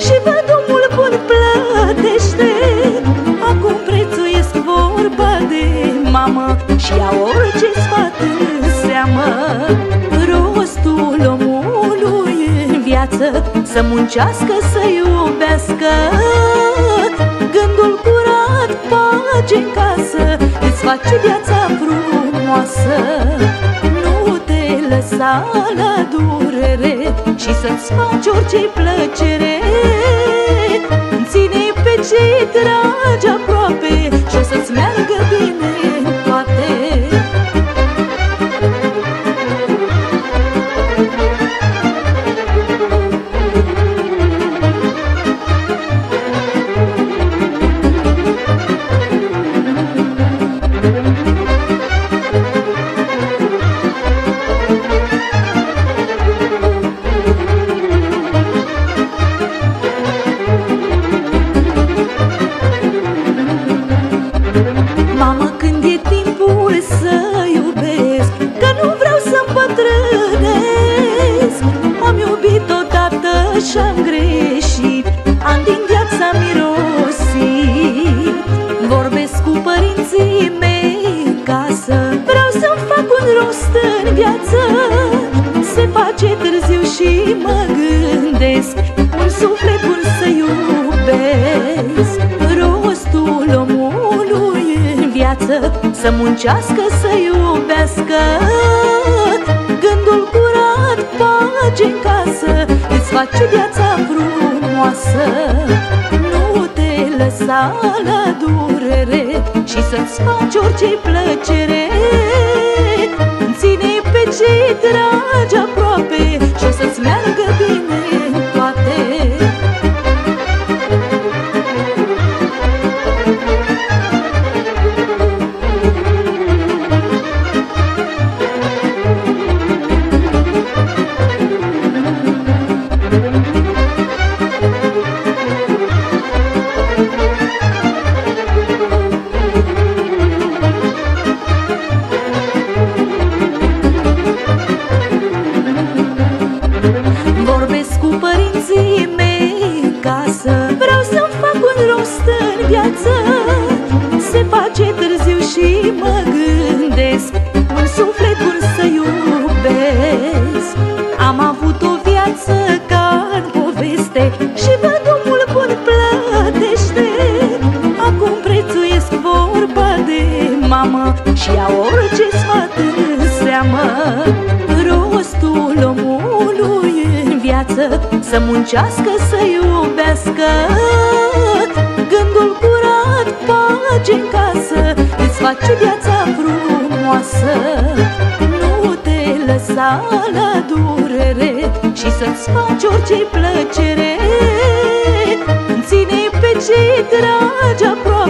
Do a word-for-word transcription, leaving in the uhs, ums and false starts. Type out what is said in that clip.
și văd omul bun plătește. Acum prețuiesc vorba de mamă și ia orice sfat în seamă. Rostul omului în viață să muncească, să iubească. Gândul curat, pace în casă, îți face viața frumoasă. Nu te lăsa la durere și să-ți faci orice plăcere. Ține pe cei dragi aproape și o să-ți meargă bine în toate. Mamă, când e timpul să iubesc, că nu vreau să îmbătrânesc. Am iubit odată și-am greșit, ani din viața mirosit. Vorbesc cu părinții mei în casă, vreau să-mi fac un rost în viață. Se face târziu și mă gândesc, un suflet bun să iubesc. Rostul omului în viață să muncească, să iubească. Gândul curat, pace în casă, îți face viața frumoasă. Nu te lăsa la durere și să-ți faci orice plăcere. Ține pe cei dragi aproape și o să-ți meargă bine în toate. Vorbesc cu părinții mei în casă, vreau să-mi fac un rost în viață. Se face târziu și mă gândesc, un suflet bun să iubesc. Am avut o viață ca în poveste și văd omul bun plătește. Acum prețuiesc vorba de mamă și ia orice sfat în seamă. Rostul omului în viață să muncească, să iubească. Gândul curat, pace în casă, îți face viața frumoasă. Nu te lăsa la durere și să-ți faci orice plăcere. Ține pe cei dragi aproape